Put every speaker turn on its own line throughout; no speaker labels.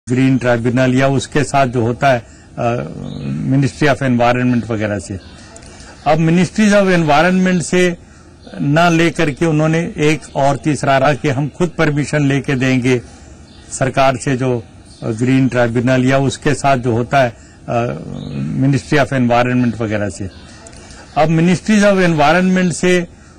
Green tribunal या उसके साथ जो होता है मिनिस्ट्री ऑफ एनवायरनमेंट वगैरह से। अब मिनिस्ट्रीज ऑफ एनवायरनमेंट से न लेकर के उन्होंने एक और तीसरा रहा कि हम खुद परमिशन लेके देंगे सरकार से, जो ग्रीन ट्राइब्यूनल या उसके साथ जो होता है मिनिस्ट्री ऑफ एनवायरनमेंट वगैरह से। अब मिनिस्ट्रीज ऑफ एनवायरनमेंट से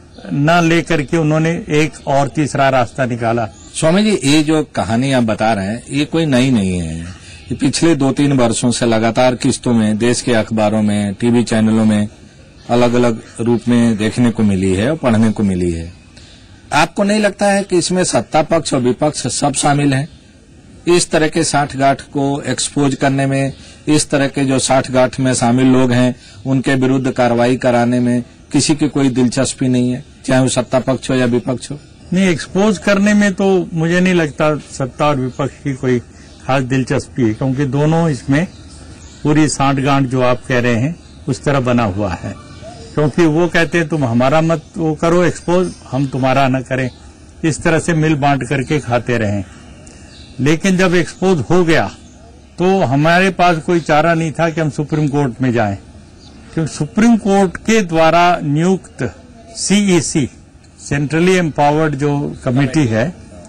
न लेकर के उन्होंने एक और तीसरा रास्ता निकाला।
स्वामी जी, ये जो कहानी आप बता रहे हैं ये कोई नई नहीं है। ये पिछले 2-3 वर्षों से लगातार किस्तों में देश के अखबारों में, टीवी चैनलों में अलग अलग रूप में देखने को मिली है और पढ़ने को मिली है। आपको नहीं लगता है कि इसमें सत्ता पक्ष और विपक्ष सब शामिल हैं? इस तरह के साठगांठ को एक्सपोज करने में, इस तरह के जो साठगांठ में शामिल लोग हैं उनके विरुद्ध कार्रवाई कराने में किसी की कोई दिलचस्पी नहीं है, चाहे वो सत्ता पक्ष हो या विपक्ष हो।
नहीं, एक्सपोज करने में तो मुझे नहीं लगता सत्ता और विपक्ष की कोई खास दिलचस्पी है, क्योंकि दोनों इसमें पूरी साठगांठ जो आप कह रहे हैं उस तरह बना हुआ है। क्योंकि वो कहते हैं तुम हमारा मत वो करो एक्सपोज, हम तुम्हारा न करें, इस तरह से मिल बांट करके खाते रहें। लेकिन जब एक्सपोज हो गया तो हमारे पास कोई चारा नहीं था कि हम सुप्रीम कोर्ट में जाएं, क्योंकि सुप्रीम कोर्ट के द्वारा नियुक्त सीईसी, सेंट्रली एम्पावर्ड जो कमेटी है,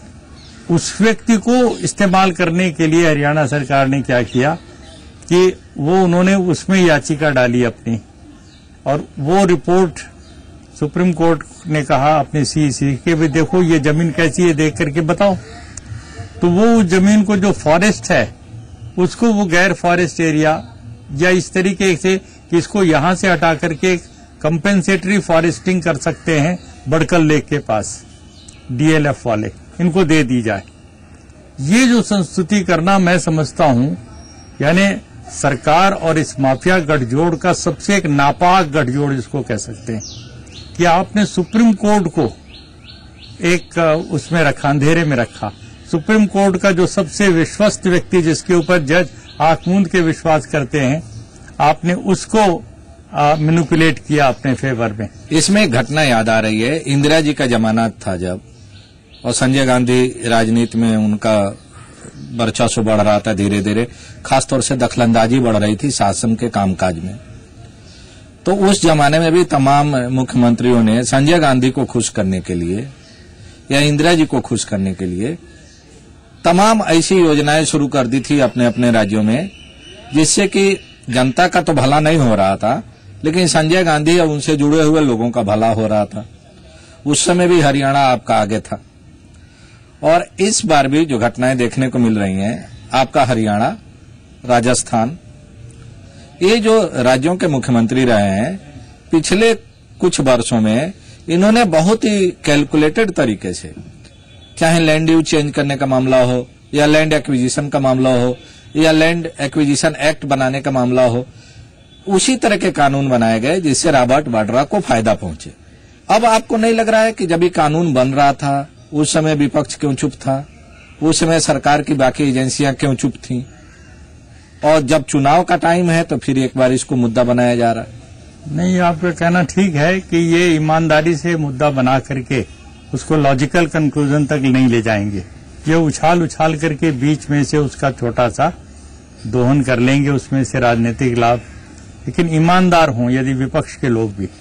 उस व्यक्ति को इस्तेमाल करने के लिए हरियाणा सरकार ने क्या किया कि उन्होंने उसमें याचिका डाली अपनी, और वो रिपोर्ट सुप्रीम कोर्ट ने कहा अपने सीईसी के भी देखो ये जमीन कैसी है, देख करके बताओ। तो वो जमीन को जो फॉरेस्ट है उसको वो गैर फॉरेस्ट एरिया या इस तरीके से कि इसको यहां से हटा करके कंपेंसेटरी फॉरेस्टिंग कर सकते हैं बड़कल लेक के पास, डीएलएफ वाले, इनको दे दी जाए। ये जो संस्तुति करना मैं समझता हूं, यानी सरकार और इस माफिया गठजोड़ का सबसे एक नापाक गठजोड़ इसको कह सकते हैं कि आपने सुप्रीम कोर्ट को एक उसमें रखा, अंधेरे में रखा। सुप्रीम कोर्ट का जो सबसे विश्वस्त व्यक्ति जिसके ऊपर जज आंख मूंद के विश्वास करते हैं, आपने उसको मैनिपुलेट किया अपने फेवर में।
इसमें एक घटना याद आ रही है, इंदिरा जी का जमाना था जब, और संजय गांधी राजनीति में उनका वर्चस्व बढ़ रहा था धीरे धीरे, खासतौर से दखलंदाजी बढ़ रही थी शासन के कामकाज में। तो उस जमाने में भी तमाम मुख्यमंत्रियों ने संजय गांधी को खुश करने के लिए या इंदिरा जी को खुश करने के लिए तमाम ऐसी योजनाएं शुरू कर दी थी अपने अपने राज्यों में, जिससे कि जनता का तो भला नहीं हो रहा था, लेकिन संजय गांधी और उनसे जुड़े हुए लोगों का भला हो रहा था। उस समय भी हरियाणा आपका आगे था, और इस बार भी जो घटनाएं देखने को मिल रही हैं, आपका हरियाणा, राजस्थान, ये जो राज्यों के मुख्यमंत्री रहे हैं पिछले कुछ वर्षों में, इन्होंने बहुत ही कैलकुलेटेड तरीके से, चाहे लैंड यूज चेंज करने का मामला हो या लैंड एक्विजिशन का मामला हो या लैंड एक्विजिशन एक्ट बनाने का मामला हो, उसी तरह के कानून बनाए गए जिससे रॉबर्ट वाड्रा को फायदा पहुंचे। अब आपको नहीं लग रहा है कि जब ये कानून बन रहा था उस समय विपक्ष क्यों चुप था, उस समय सरकार की बाकी एजेंसियां क्यों चुप थीं, और जब चुनाव का टाइम है तो फिर एक बार इसको मुद्दा बनाया जा रहा है?
नहीं, आपका कहना ठीक है कि ये ईमानदारी से मुद्दा बना करके उसको लॉजिकल कंक्लूजन तक नहीं ले जाएंगे। ये उछाल उछाल करके बीच में से उसका छोटा सा दोहन कर लेंगे, उसमें से राजनीतिक लाभ। लेकिन ईमानदार हों यदि विपक्ष के लोग भी,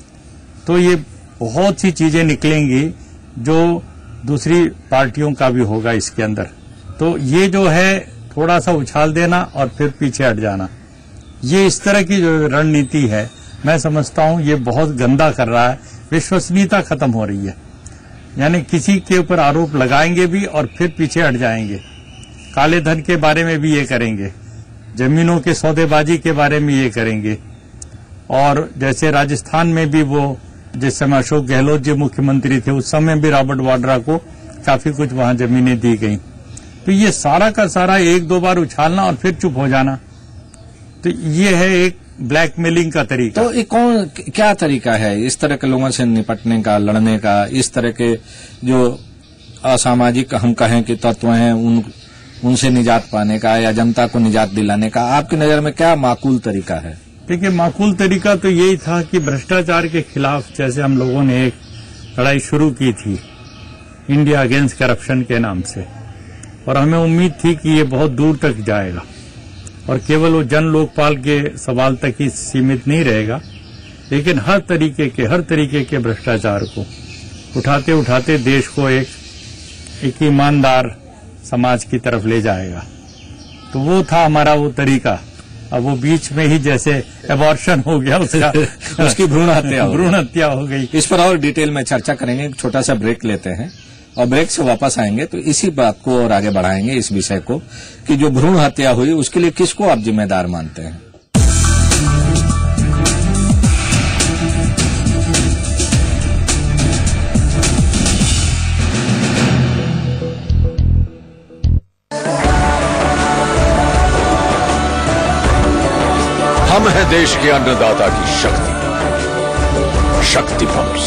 तो ये बहुत सी चीजें निकलेंगी जो दूसरी पार्टियों का भी होगा इसके अंदर। तो ये जो है थोड़ा सा उछाल देना और फिर पीछे हट जाना, ये इस तरह की जो रणनीति है, मैं समझता हूं ये बहुत गंदा कर रहा है। विश्वसनीयता खत्म हो रही है, यानी किसी के ऊपर आरोप लगाएंगे भी और फिर पीछे हट जाएंगे। काले धन के बारे में भी ये करेंगे, जमीनों के सौदेबाजी के बारे में ये करेंगे, और जैसे राजस्थान में भी वो जिस समय अशोक गहलोत जी मुख्यमंत्री थे उस समय भी रॉबर्ट वाड्रा को काफी कुछ वहां जमीनें दी गई। तो ये सारा का सारा एक दो बार उछालना और फिर चुप हो जाना, तो ये है एक ब्लैकमेलिंग का तरीका।
तो ये क्या तरीका है इस तरह के लोगों से निपटने का, लड़ने का? इस तरह के जो असामाजिक हम कहें कि तत्व हैं उनसे निजात पाने का या जनता को निजात दिलाने का आपकी नजर में क्या माकूल तरीका है?
देखिए, माकूल तरीका तो यही था कि भ्रष्टाचार के खिलाफ जैसे हम लोगों ने एक लड़ाई शुरू की थी इंडिया अगेंस्ट करप्शन के नाम से, और हमें उम्मीद थी कि ये बहुत दूर तक जाएगा और केवल वो जन लोकपाल के सवाल तक ही सीमित नहीं रहेगा, लेकिन हर तरीके के भ्रष्टाचार को उठाते उठाते देश को एक ईमानदार समाज की तरफ ले जाएगा। तो वो था हमारा वो तरीका। अब वो बीच में ही जैसे एबॉर्शन हो गया उसका
उसकी भ्रूण
हत्या हो गई।
इस पर और डिटेल में चर्चा करेंगे। एक छोटा सा ब्रेक लेते हैं और ब्रेक से वापस आएंगे तो इसी बात को और आगे बढ़ाएंगे, इस विषय को कि जो भ्रूण हत्या हुई उसके लिए किसको आप जिम्मेदार मानते हैं।
हम है देश के अन्नदाता की शक्ति, शक्ति पंप्स।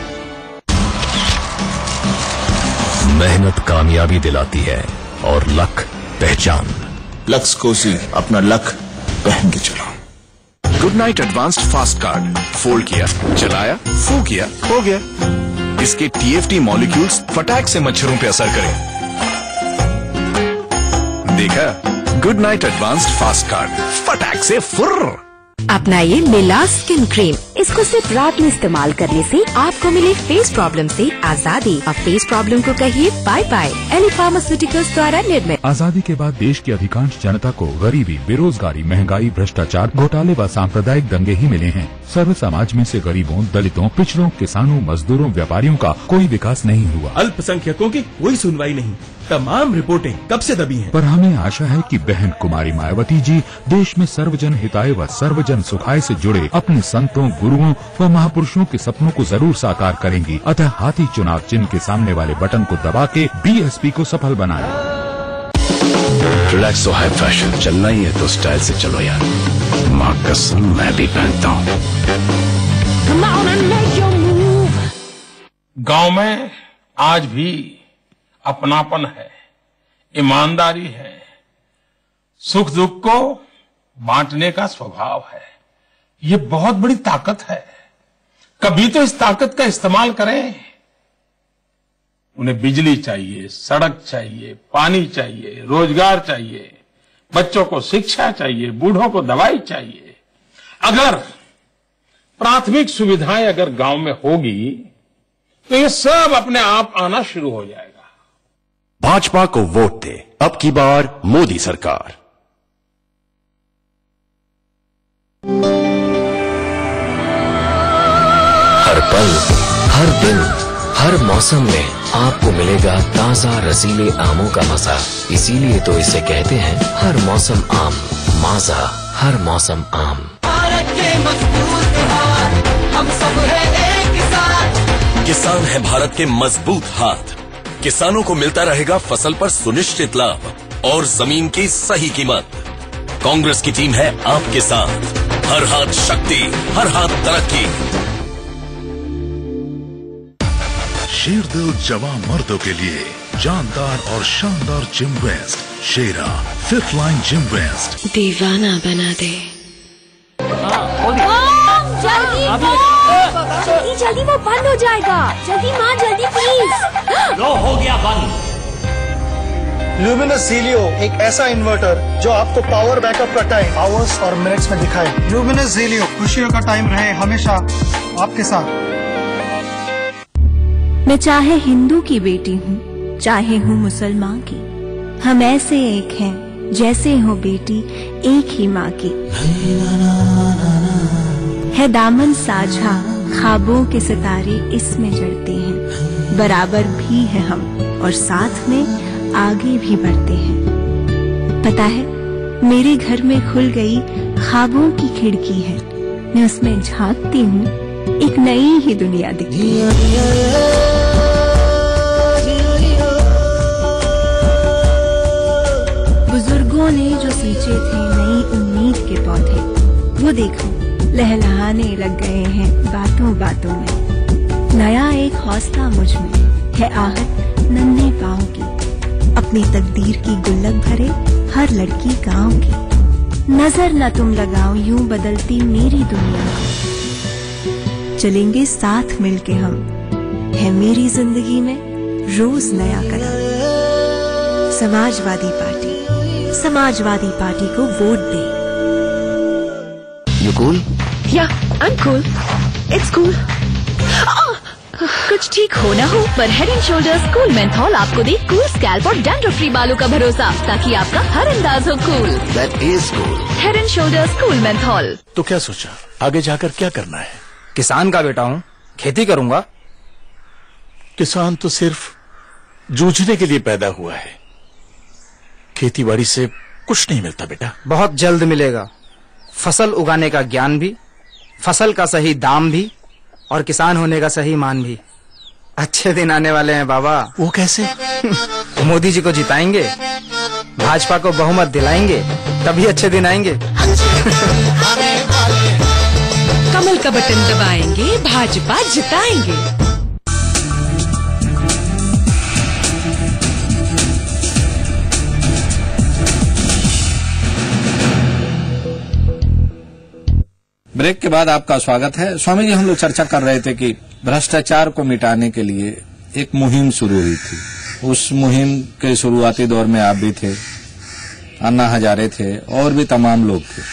मेहनत कामयाबी दिलाती है और लक पहचान।
लक्स कोसी अपना लक पहन के चलाओ।
Good Knight advanced fast card, fold किया, चलाया, फू किया, हो गया। इसके TFT मॉलिक्यूल्स फटाक से मच्छरों पे असर करें। देखा, Good Knight advanced fast card, फटाक से फुर्र।
अपनाइए मिला स्किन क्रीम। इसको सिर्फ रात में इस्तेमाल करने से आपको मिले फेस प्रॉब्लम से आजादी। अब फेस प्रॉब्लम को कहिए बाय बाय। एली फार्मास्यूटिकल्स द्वारा निर्मित।
आजादी के बाद देश की अधिकांश जनता को गरीबी, बेरोजगारी, महंगाई, भ्रष्टाचार, घोटाले व सांप्रदायिक दंगे ही मिले हैं। सर्व समाज में से गरीबों, दलितों, पिछड़ों, किसानों, मजदूरों, व्यापारियों का कोई विकास नहीं हुआ।
अल्पसंख्यकों की कोई सुनवाई नहीं। तमाम रिपोर्टें कब से दबी हैं।
पर हमें आशा है कि बहन कुमारी मायावती जी देश में सर्वजन हिताय व सर्वजन सुखाय से जुड़े अपने संतों, गुरुओं व महापुरुषों के सपनों को जरूर साकार करेंगी। अतः हाथी चुनाव चिन्ह के सामने वाले बटन को दबा के BSP को सफल बनाएं।
रिलैक्स तो है फैशन, चलना ही है तो स्टाइल से चलो यार। माँ कसम मैं भी पहनता हूँ।
गांव में आज भी अपनापन है, ईमानदारी है, सुख दुख को बांटने का स्वभाव है। ये बहुत बड़ी ताकत है। कभी तो इस ताकत का इस्तेमाल करें। उन्हें बिजली चाहिए, सड़क चाहिए, पानी चाहिए, रोजगार चाहिए, बच्चों को शिक्षा चाहिए, बूढ़ों को दवाई चाहिए। अगर प्राथमिक सुविधाएं अगर गांव में होगी तो ये सब अपने आप आना शुरू हो जाएगा।
भाजपा को वोट दे, अब की बार मोदी सरकार।
हर पल, हर दिन, हर मौसम में आपको मिलेगा ताजा रसीले आमों का मजा। इसीलिए तो इसे कहते हैं हर मौसम आम। माजा, हर मौसम आम।
भारत के मजबूत हाथ, हम सब हैं एक साथ।
किसान है भारत के मजबूत हाथ। किसानों को मिलता रहेगा फसल पर सुनिश्चित लाभ और जमीन की सही कीमत। कांग्रेस की टीम है आपके साथ। हर हाथ शक्ति, हर हाथ तरक्की।
शेरदिल जवान मर्दों के लिए जानदार और शानदार gym vest, Shera 5th line gym vest.
दीवाना बना दे।
जल्दी जल्दी वो बंद हो जाएगा। जल्दी माँ, जल्दी प्लीज।
लो, हो गया बंद।
ल्यूमिनस ज़ीलियो एक ऐसा इन्वर्टर जो आपको पावर बैकअप का टाइम आवर्स और मिनट्स में दिखाए। ल्यूमिनस ज़ीलियो, खुशियों का टाइम रहे हमेशा आपके साथ।
मैं चाहे हिंदू की बेटी हूँ, चाहे हूँ मुसलमान की, हम ऐसे एक हैं जैसे हो बेटी एक ही माँ की। है दामन साझा, ख्वाबों के सितारे इसमें जड़ते हैं। बराबर भी है हम और साथ में आगे भी बढ़ते हैं। पता है, मेरे घर में खुल गई ख्वाबों की खिड़की है। मैं उसमें झांकती हूँ, एक नई ही दुनिया दिखती है। बुजुर्गों ने जो सींचे थे नई उम्मीद के पौधे, वो देखो लहलहाने लग गए हैं बातों बातों में। नया एक हौसला मुझ में है, आहट नन्हे पाँव की। अपनी तकदीर की गुल्लक भरे हर लड़की गाँव की। नजर न तुम लगाओ यूं बदलती मेरी दुनिया को। चलेंगे साथ मिलके हम, है मेरी जिंदगी में रोज नया कदम। समाजवादी पार्टी को वोट दे।
You cool?
Yeah, I'm cool. It's cool. कुछ ठीक हो ना हो, पर Head and Shoulders cool menthol आपको दे कूल स्कैल्प और डैंड्रफ फ्री बालों का भरोसा, ताकि आपका हर अंदाज हो cool.
That is cool.
Head and Shoulders cool menthol.
तो क्या सोचा, आगे जाकर क्या करना है?
किसान का बेटा हूँ, खेती करूंगा।
किसान तो सिर्फ जूझने के लिए पैदा हुआ है, खेतीबाड़ी से कुछ नहीं मिलता बेटा।
बहुत जल्द मिलेगा। फसल उगाने का ज्ञान भी, फसल का सही दाम भी, और किसान होने का सही मान भी। अच्छे दिन आने वाले हैं बाबा।
वो कैसे?
मोदी जी को जिताएंगे, भाजपा को बहुमत दिलाएंगे, तभी अच्छे दिन आएंगे।
कमल का बटन दबाएंगे, भाजपा जिताएंगे।
ब्रेक के बाद आपका स्वागत है। स्वामी जी, हम लोग चर्चा कर रहे थे कि भ्रष्टाचार को मिटाने के लिए एक मुहिम शुरू हुई थी। उस मुहिम के शुरुआती दौर में आप भी थे, अन्ना हजारे थे, और भी तमाम लोग थे।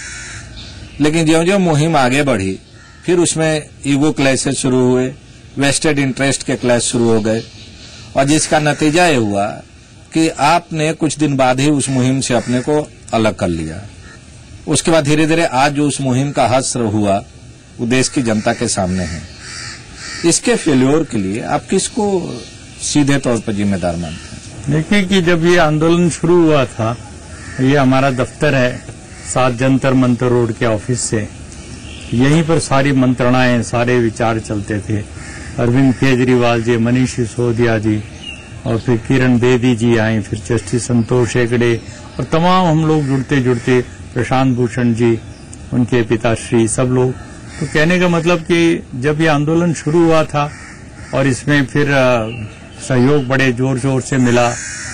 लेकिन ज्यों-ज्यों मुहिम आगे बढ़ी, फिर उसमें ईगो क्लैशेस शुरू हुए, वेस्टेड इंटरेस्ट के क्लैश शुरू हो गए, और जिसका नतीजा ये हुआ कि आपने कुछ दिन बाद ही उस मुहिम से अपने को अलग कर लिया। उसके बाद धीरे धीरे आज जो उस मुहिम का हश्र हुआ, वो देश की जनता के सामने है। इसके फेल्योर के लिए आप किसको सीधे तौर पर जिम्मेदार मानते हैं?
देखिए कि जब ये आंदोलन शुरू हुआ था, ये हमारा दफ्तर है 7 जंतर मंतर रोड के ऑफिस से, यहीं पर सारी मंत्रणाएं, सारे विचार चलते थे। अरविंद केजरीवाल जी, मनीष सिसोदिया जी, और फिर किरण बेदी जी आए, फिर जस्टिस संतोष हेगड़े, और तमाम हम लोग जुड़ते जुड़ते, प्रशांत भूषण जी, उनके पिताश्री, सब लोग। तो कहने का मतलब कि जब ये आंदोलन शुरू हुआ था और इसमें फिर सहयोग बड़े जोर शोर से मिला,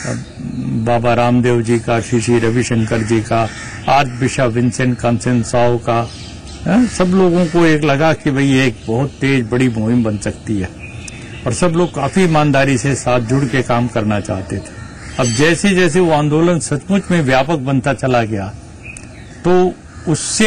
बाबा रामदेव जी का, श्री श्री रविशंकर जी का, आर्च बिशप विंसेंट कॉन्सेंसाओ का, सब लोगों को एक लगा कि भाई एक बहुत तेज बड़ी मुहिम बन सकती है, और सब लोग काफी ईमानदारी से साथ जुड़ के काम करना चाहते थे। अब जैसे जैसे वो आंदोलन सचमुच में व्यापक बनता चला गया, तो उससे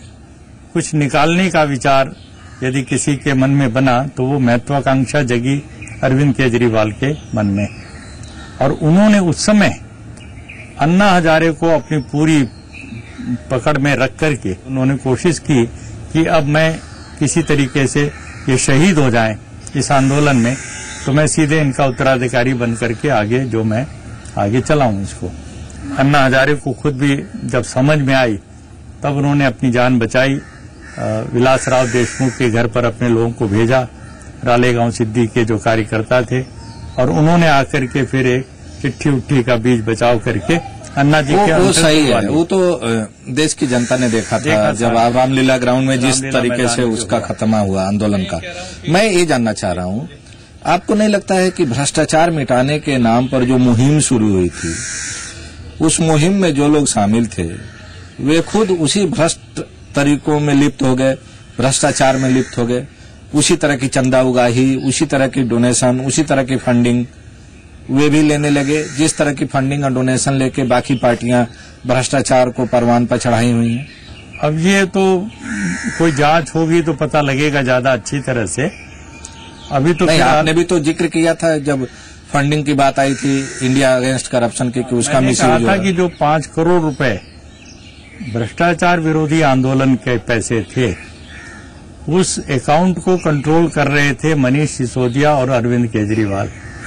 कुछ निकालने का विचार यदि किसी के मन में बना, तो वो महत्वाकांक्षा जगी अरविंद केजरीवाल के मन में, और उन्होंने उस समय अन्ना हजारे को अपनी पूरी पकड़ में रख करके उन्होंने कोशिश की कि अब मैं किसी तरीके से ये शहीद हो जाएं इस आंदोलन में, तो मैं सीधे इनका उत्तराधिकारी बन करके आगे जो मैं आगे चलाऊं इसको। अन्ना हजारे को खुद भी जब समझ में आई, तब उन्होंने अपनी जान बचाई, विलासराव देशमुख के घर पर अपने लोगों को भेजा, रालेगांव सिद्धि के जो कार्यकर्ता थे, और उन्होंने आकर के फिर एक चिट्ठी उट्ठी का बीज बचाव करके अन्ना जी के
वो सही है। वो तो देश की जनता ने देखा था जब रामलीला ग्राउंड में जिस तरीके से उसका खत्मा हुआ आंदोलन का। मैं ये जानना चाह रहा हूँ, आपको नहीं लगता है कि भ्रष्टाचार मिटाने के नाम पर जो मुहिम शुरू हुई थी, उस मुहिम में जो लोग शामिल थे वे खुद उसी भ्रष्ट तरीकों में लिप्त हो गए, भ्रष्टाचार में लिप्त हो गए, उसी तरह की चंदा उगाही, उसी तरह की डोनेशन, उसी तरह की फंडिंग वे भी लेने लगे, जिस तरह की फंडिंग और डोनेशन लेके बाकी पार्टियां भ्रष्टाचार को परवान पर चढ़ाई हुई हैं।
अब ये तो कोई जांच होगी तो पता लगेगा ज्यादा अच्छी तरह से। अभी तो
नहीं, आपने भी तो जिक्र किया था जब फंडिंग की बात आई थी इंडिया अगेंस्ट करप्शन की, कि उसका मिसयूज
था कि जो 5 करोड़ रुपए भ्रष्टाचार विरोधी आंदोलन के पैसे थे, उस अकाउंट को कंट्रोल कर रहे थे मनीष सिसोदिया और अरविंद केजरीवाल,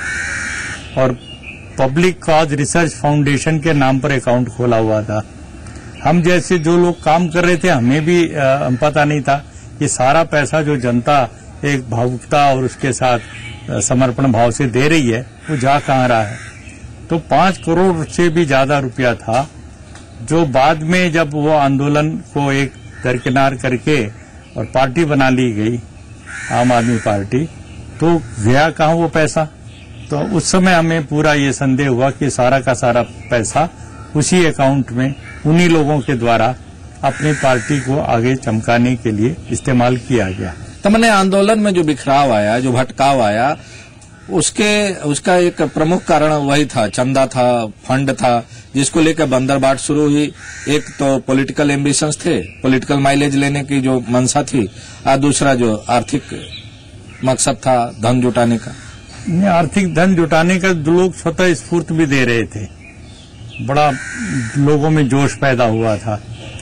और पब्लिक कॉज रिसर्च फाउंडेशन के नाम पर अकाउंट खोला हुआ था। हम जैसे जो लोग काम कर रहे थे, हमें भी पता नहीं था कि सारा पैसा जो जनता एक भावुकता और उसके साथ समर्पण भाव से दे रही है, वो जा कहाँ रहा है। तो 5 करोड़ से भी ज्यादा रुपया था, जो बाद में जब वो आंदोलन को एक दरकिनार करके और पार्टी बना ली गई, आम आदमी पार्टी, तो गया कहाँ वो पैसा। तो उस समय हमें पूरा ये संदेह हुआ कि सारा का सारा पैसा उसी अकाउंट में उन्हीं लोगों के द्वारा अपनी पार्टी को आगे चमकाने के लिए इस्तेमाल किया गया।
तो मैंने आंदोलन में जो बिखराव आया, जो भटकाव आया, उसका एक प्रमुख कारण वही था, चंदा था, फंड था, जिसको लेकर बंदरबाट शुरू हुई। एक तो पॉलिटिकल एम्बिशंस थे, पॉलिटिकल माइलेज लेने की जो मंशा थी, और दूसरा जो आर्थिक मकसद था धन जुटाने का।
आर्थिक धन जुटाने का लोग स्वतः स्फूर्त भी दे रहे थे, बड़ा लोगों में जोश पैदा हुआ था,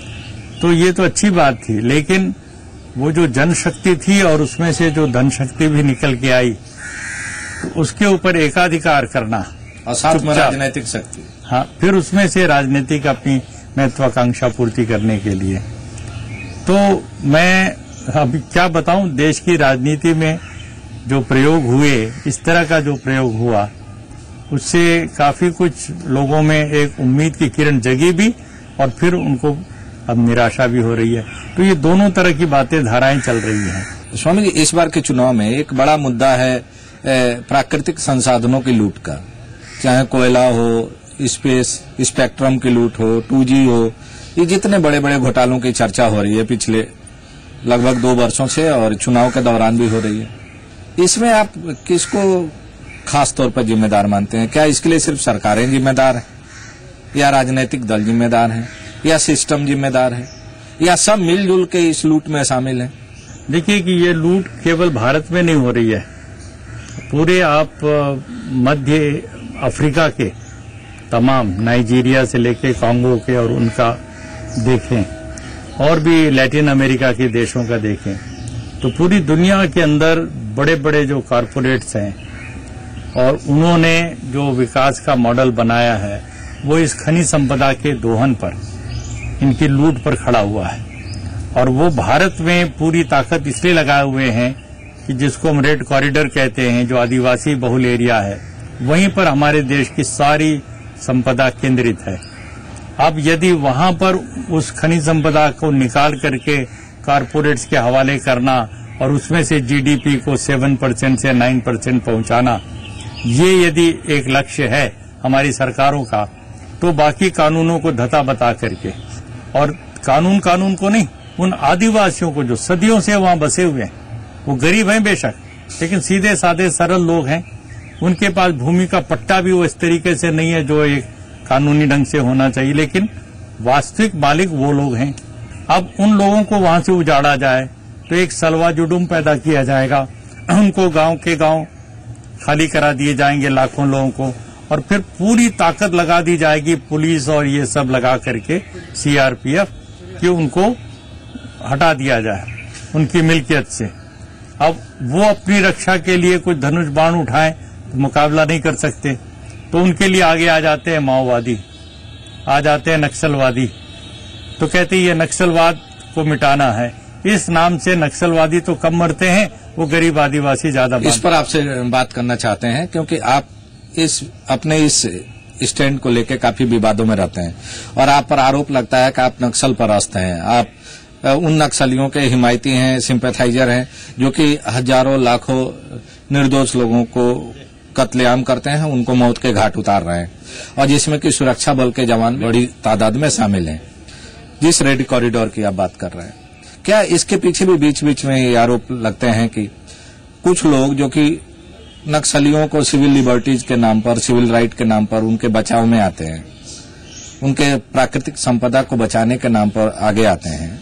तो ये तो अच्छी बात थी। लेकिन वो जो जनशक्ति थी और उसमें से जो धन शक्ति भी निकल के आई, तो उसके ऊपर एकाधिकार करना
और साथ में राजनीतिक शक्ति,
हाँ, फिर उसमें से राजनीतिक अपनी महत्वाकांक्षा पूर्ति करने के लिए। तो मैं अभी क्या बताऊं, देश की राजनीति में जो प्रयोग हुए, इस तरह का जो प्रयोग हुआ, उससे काफी कुछ लोगों में एक उम्मीद की किरण जगी भी, और फिर उनको अब निराशा भी हो रही है। तो ये दोनों तरह की बातें, धाराएं चल रही हैं।
स्वामी जी, इस बार के चुनाव में एक बड़ा मुद्दा है प्राकृतिक संसाधनों की लूट का, चाहे कोयला हो, स्पेस स्पेक्ट्रम की लूट हो, 2G हो, ये जितने बड़े बड़े घोटालों की चर्चा हो रही है पिछले लगभग 2 वर्षों से, और चुनाव के दौरान भी हो रही है। इसमें आप किसको खास तौर पर जिम्मेदार मानते हैं? क्या इसके लिए सिर्फ सरकारें जिम्मेदार हैं, या राजनीतिक दल जिम्मेदार हैं, या सिस्टम जिम्मेदार है, या सब मिलजुल के इस लूट में शामिल हैं?
देखिए कि ये लूट केवल भारत में नहीं हो रही है, पूरे आप मध्य अफ्रीका के तमाम, नाइजीरिया से लेके कांगो के और उनका देखें, और भी लैटिन अमेरिका के देशों का देखें, तो पूरी दुनिया के अंदर बड़े बड़े जो कॉरपोरेट्स हैं, और उन्होंने जो विकास का मॉडल बनाया है, वो इस खनिज संपदा के दोहन पर, इनकी लूट पर खड़ा हुआ है। और वो भारत में पूरी ताकत इसलिए लगाए हुए हैं कि जिसको हम रेड कॉरिडोर कहते हैं, जो आदिवासी बहुल एरिया है, वहीं पर हमारे देश की सारी संपदा केंद्रित है। अब यदि वहां पर उस खनिज संपदा को निकाल करके कारपोरेट्स के हवाले करना और उसमें से जीडीपी को 7% से 9% पहुंचाना, ये यदि एक लक्ष्य है हमारी सरकारों का, तो बाकी कानूनों को धता बता करके, और कानून को नहीं, उन आदिवासियों को जो सदियों से वहां बसे हुए हैं, वो गरीब हैं बेशक, लेकिन सीधे साधे सरल लोग हैं, उनके पास भूमि का पट्टा भी वो इस तरीके से नहीं है जो एक कानूनी ढंग से होना चाहिए, लेकिन वास्तविक मालिक वो लोग हैं। अब उन लोगों को वहां से उजाड़ा जाए तो एक सलवा जुडुम पैदा किया जाएगा, उनको गांव के गांव खाली करा दिए जाएंगे लाखों लोगों को, और फिर पूरी ताकत लगा दी जाएगी पुलिस और ये सब लगा करके सीआरपीएफ कि उनको हटा दिया जाए उनकी मिल्कियत से। अब वो अपनी रक्षा के लिए कुछ धनुष बाण उठाएं तो मुकाबला नहीं कर सकते, तो उनके लिए आगे आ जाते हैं माओवादी, आ जाते हैं नक्सलवादी, तो कहते हैं ये नक्सलवाद को मिटाना है। इस नाम से नक्सलवादी तो कम मरते हैं, वो गरीब आदिवासी ज्यादा।
इस पर आपसे बात करना चाहते हैं क्योंकि आप अपने इस स्टैंड को लेकर काफी विवादों में रहते हैं, और आप पर आरोप लगता है कि आप नक्सल परस्त हैं, आप उन नक्सलियों के हिमायती हैं, सिंपैथाइजर हैं, जो कि हजारों लाखों निर्दोष लोगों को कत्लेआम करते हैं, उनको मौत के घाट उतार रहे हैं, और जिसमें कि सुरक्षा बल के जवान बड़ी तादाद में शामिल हैं। जिस रेड कॉरिडोर की आप बात कर रहे हैं, क्या इसके पीछे भी बीच बीच में ये आरोप लगते हैं कि कुछ लोग जो कि नक्सलियों को सिविल लिबर्टीज के नाम पर, सिविल राइट के नाम पर उनके बचाव में आते हैं, उनके प्राकृतिक संपदा को बचाने के नाम पर आगे आते हैं,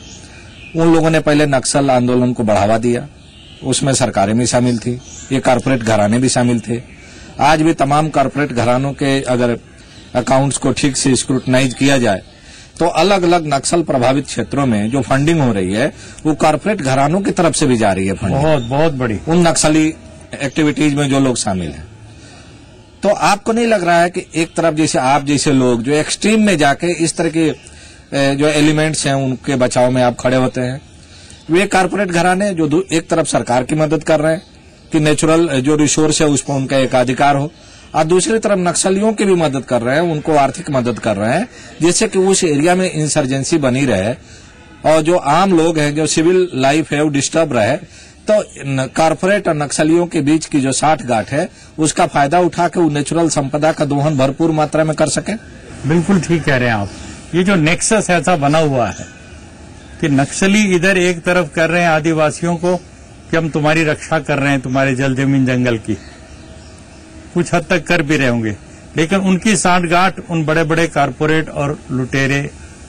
उन लोगों ने पहले नक्सल आंदोलन को बढ़ावा दिया, उसमें सरकारें भी शामिल थी, ये कारपोरेट घराने भी शामिल थे। आज भी तमाम कारपोरेट घरानों के अगर अकाउंट्स को ठीक से स्क्रूटनाइज किया जाए तो अलग अलग नक्सल प्रभावित क्षेत्रों में जो फंडिंग हो रही है वो कारपोरेट घरानों की तरफ से भी जा रही है फंडिंग, बहुत बड़ी, उन नक्सली एक्टिविटीज में जो लोग शामिल हैं। तो आपको नहीं लग रहा है कि एक तरफ जैसे आप जैसे लोग जो एक्सट्रीम में जाके इस तरह के जो एलिमेंट्स हैं उनके बचाव में आप खड़े होते हैं, वे कारपोरेट घराने जो एक तरफ सरकार की मदद कर रहे हैं कि नेचुरल जो रिसोर्स है उस पर उनका एक अधिकार हो, और दूसरी तरफ नक्सलियों की भी मदद कर रहे हैं, उनको आर्थिक मदद कर रहे हैं, जिससे कि उस एरिया में इंसर्जेंसी बनी रहे और जो आम लोग हैं, जो सिविल लाइफ है वो डिस्टर्ब रहे। तो कारपोरेट और नक्सलियों के बीच की जो साठगांठ है उसका फायदा उठा के वो नेचुरल संपदा का दोहन भरपूर मात्रा में कर सके।
बिल्कुल ठीक कह रहे हैं आप। ये जो नेक्सस ऐसा बना हुआ है कि नक्सली इधर एक तरफ कर रहे हैं आदिवासियों को कि हम तुम्हारी रक्षा कर रहे हैं, तुम्हारे जल जमीन जंगल की, कुछ हद तक कर भी रहे होंगे, लेकिन उनकी सांठगांठ उन बड़े बड़े कारपोरेट और लुटेरे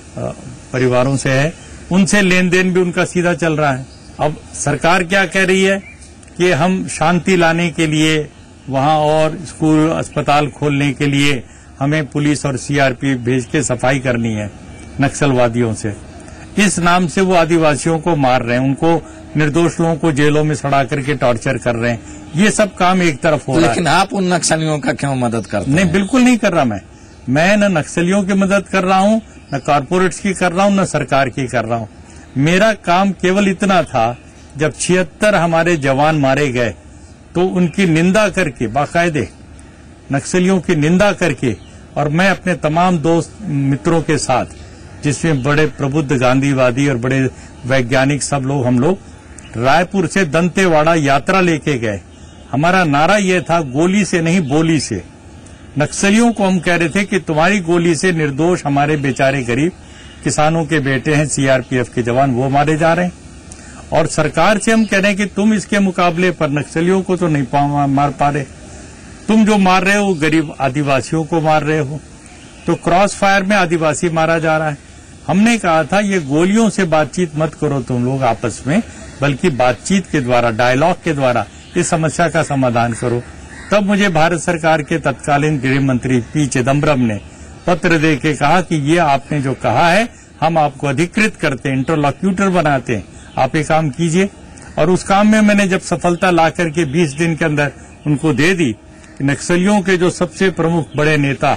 परिवारों से है, उनसे लेन देन भी उनका सीधा चल रहा है। अब सरकार क्या कह रही है कि हम शांति लाने के लिए वहां और स्कूल अस्पताल खोलने के लिए हमें पुलिस और सीआरपीएफ भेज के सफाई करनी है नक्सलवादियों से। इस नाम से वो आदिवासियों को मार रहे हैं, उनको निर्दोष लोगों को जेलों में सड़ा करके टॉर्चर कर रहे हैं। ये सब काम एक तरफ हो रहा है।
लेकिन आप उन नक्सलियों का क्यों मदद करते हैं?
नहीं, बिल्कुल नहीं कर रहा मैं न नक्सलियों की मदद कर रहा हूँ, न कारपोरेट्स की कर रहा हूँ, न सरकार की कर रहा हूँ। मेरा काम केवल इतना था, जब 76 हमारे जवान मारे गए तो उनकी निंदा करके, बाकायदे नक्सलियों की निंदा करके, और मैं अपने तमाम दोस्त मित्रों के साथ, जिसमें बड़े प्रबुद्ध गांधीवादी और बड़े वैज्ञानिक सब लोग, हम लोग रायपुर से दंतेवाड़ा यात्रा लेके गए। हमारा नारा यह था, गोली से नहीं बोली से। नक्सलियों को हम कह रहे थे कि तुम्हारी गोली से निर्दोष हमारे बेचारे गरीब किसानों के बेटे हैं, सीआरपीएफ के जवान, वो मारे जा रहे हैं। और सरकार से हम कह रहे हैं कि तुम इसके मुकाबले पर नक्सलियों को तो नहीं मार पा रहे, तुम जो मार रहे हो गरीब आदिवासियों को मार रहे हो। तो क्रॉस फायर में आदिवासी मारा जा रहा है। हमने कहा था ये गोलियों से बातचीत मत करो तुम लोग आपस में, बल्कि बातचीत के द्वारा, डायलॉग के द्वारा इस समस्या का समाधान करो। तब मुझे भारत सरकार के तत्कालीन गृह मंत्री पी चिदम्बरम ने पत्र दे के कहा कि ये आपने जो कहा है हम आपको अधिकृत करते हैं, इंटरलॉक्यूटर बनाते हैं, आप ये काम कीजिए। और उस काम में मैंने जब सफलता ला करके 20 दिन के अंदर उनको दे दी, नक्सलियों के जो सबसे प्रमुख बड़े नेता,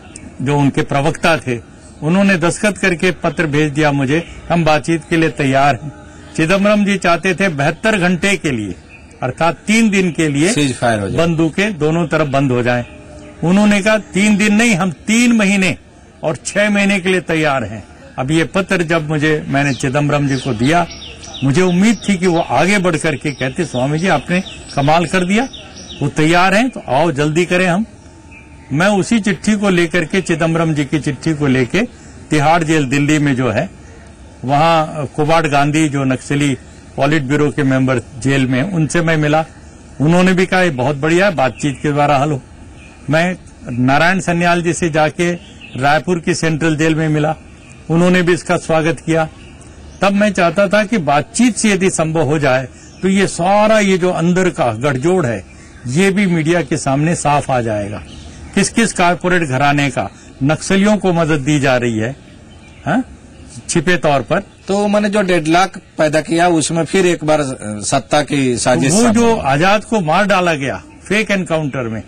जो उनके प्रवक्ता थे, उन्होंने दस्तखत करके पत्र भेज दिया मुझे, हम बातचीत के लिए तैयार हैं। चिदम्बरम जी चाहते थे 72 घंटे के लिए, अर्थात 3 दिन के लिए बंदूकें दोनों तरफ बंद हो जाएं। उन्होंने कहा 3 दिन नहीं, हम 3 महीने और 6 महीने के लिए तैयार हैं। अब ये पत्र जब मैंने चिदम्बरम जी को दिया, मुझे उम्मीद थी कि वो आगे बढ़ करके कहते, स्वामी जी आपने कमाल कर दिया, वो तैयार हैं तो आओ जल्दी करें हम। मैं उसी चिट्ठी को लेकर के, चिदम्बरम जी की चिट्ठी को लेके, तिहाड़ जेल दिल्ली में जो है, वहां कोबाड गांधी जो नक्सली पॉलिट ब्यूरो के मेंबर जेल में, उनसे मैं मिला। उन्होंने भी कहा ये बहुत बढ़िया है, बातचीत के द्वारा हल हो। मैं नारायण सन्याल जी से जाके रायपुर की सेंट्रल जेल में मिला, उन्होंने भी इसका स्वागत किया। तब मैं चाहता था कि बातचीत से यदि संभव हो जाए तो ये सारा ये जो अंदर का गठजोड़ है ये भी मीडिया के सामने साफ आ जाएगा। किस किस कारपोरेट घराने का नक्सलियों को मदद दी जा रही है, हा? छिपे तौर पर।
तो मैंने जो डेडलॉक पैदा किया उसमें फिर एक बार सत्ता की साजिश,
वो जो आजाद को मार डाला गया फेक एनकाउंटर में,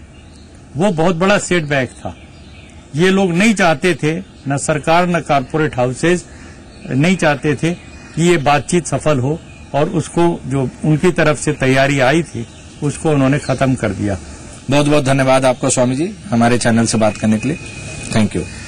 वो बहुत बड़ा सेटबैक था। ये लोग नहीं चाहते थे, न सरकार न कारपोरेट हाउसेज नहीं चाहते थे कि ये बातचीत सफल हो, और उसको जो उनकी तरफ से तैयारी आई थी उसको उन्होंने खत्म कर दिया।
बहुत बहुत धन्यवाद आपको स्वामी जी, हमारे चैनल से बात करने के लिए। Thank you.